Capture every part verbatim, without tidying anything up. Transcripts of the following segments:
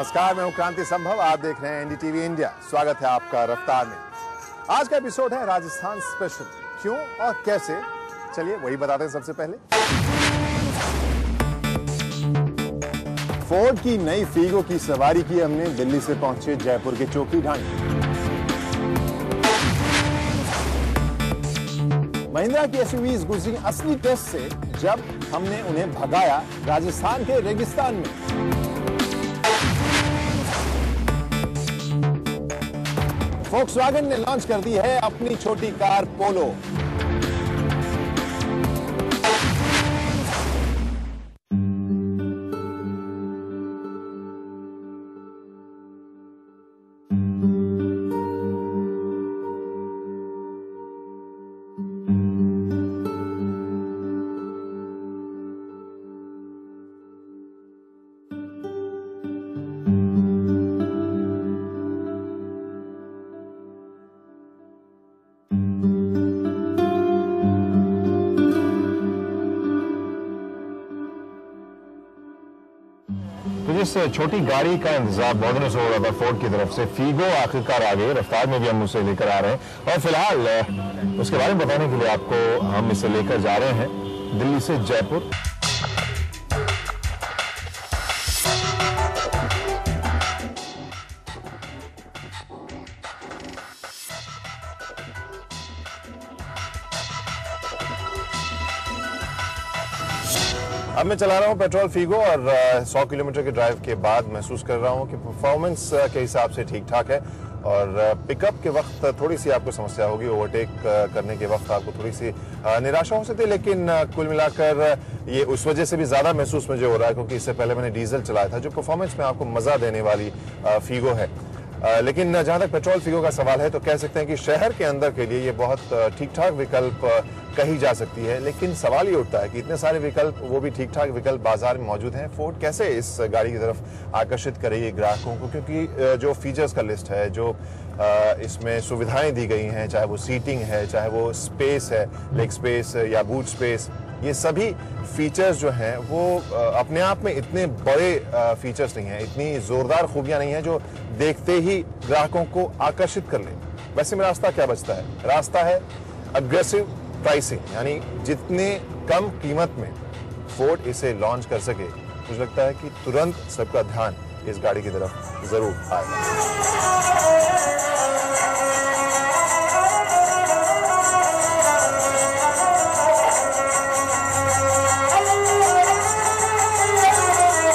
नमस्कार, मैं हूं क्रांति संभव। आप देख रहे हैं एनडीटीवी इंडिया। स्वागत है आपका रफ्तार में। आज का एपिसोड है राजस्थान स्पेशल। क्यों और कैसे, चलिए वही बताते हैं। सबसे पहले फोर्ड की नई फीगो की सवारी की हमने दिल्ली से पहुंचे जयपुर के चौकी ढाणी। महिंद्रा की एसयूवीज गुजरी असली टेस्ट से जब हमने उन्हें भगाया राजस्थान के रेगिस्तान में। फोक्सवैगन ने लॉन्च कर दी है अपनी छोटी कार पोलो। इस छोटी गाड़ी का इंतजार बहुत दिनों से हो रहा था फोर्ड की तरफ से। फीगो आखिरकार आ गई, रफ्तार में भी हम उसे लेकर आ रहे हैं और फिलहाल उसके बारे में बताने के लिए आपको हम इसे लेकर जा रहे हैं दिल्ली से जयपुर। अब मैं चला रहा हूं पेट्रोल फीगो और सौ किलोमीटर के ड्राइव के बाद महसूस कर रहा हूं कि परफॉर्मेंस के हिसाब से ठीक ठाक है और पिकअप के वक्त थोड़ी सी आपको समस्या होगी, ओवरटेक करने के वक्त आपको थोड़ी सी निराशा हो सकती है, लेकिन कुल मिलाकर ये उस वजह से भी ज़्यादा महसूस मुझे हो रहा है क्योंकि इससे पहले मैंने डीजल चलाया था जो परफॉर्मेंस में आपको मज़ा देने वाली फीगो है। लेकिन जहां तक पेट्रोल फीगो का सवाल है तो कह सकते हैं कि शहर के अंदर के लिए ये बहुत ठीक ठाक विकल्प कही जा सकती है, लेकिन सवाल ये उठता है कि इतने सारे विकल्प, वो भी ठीक ठाक विकल्प बाजार में मौजूद हैं, फोर्ड कैसे इस गाड़ी की तरफ आकर्षित करेगी ग्राहकों को? क्योंकि जो फीचर्स का लिस्ट है, जो इसमें सुविधाएं दी गई हैं, चाहे वो सीटिंग है, चाहे वो स्पेस है, लेग स्पेस या बूट स्पेस, ये सभी फीचर्स जो हैं वो अपने आप में इतने बड़े फीचर्स नहीं हैं, इतनी जोरदार खूबियां नहीं हैं जो देखते ही ग्राहकों को आकर्षित कर ले। वैसे में रास्ता क्या बचता है? रास्ता है अग्रेसिव प्राइसिंग, यानी जितने कम कीमत में फोर्ड इसे लॉन्च कर सके, मुझे लगता है कि तुरंत सबका ध्यान इस गाड़ी की तरफ जरूर आएगा।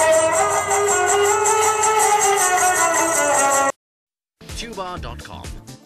Tuba dot com